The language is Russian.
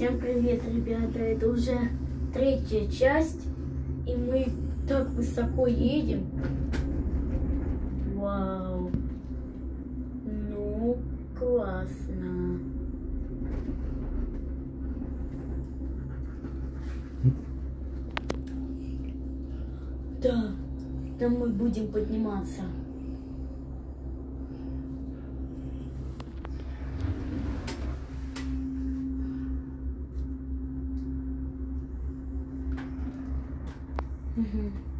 Всем привет, ребята! Это уже третья часть, и мы так высоко едем. Вау! Ну, классно! Да, там мы будем подниматься. Угу.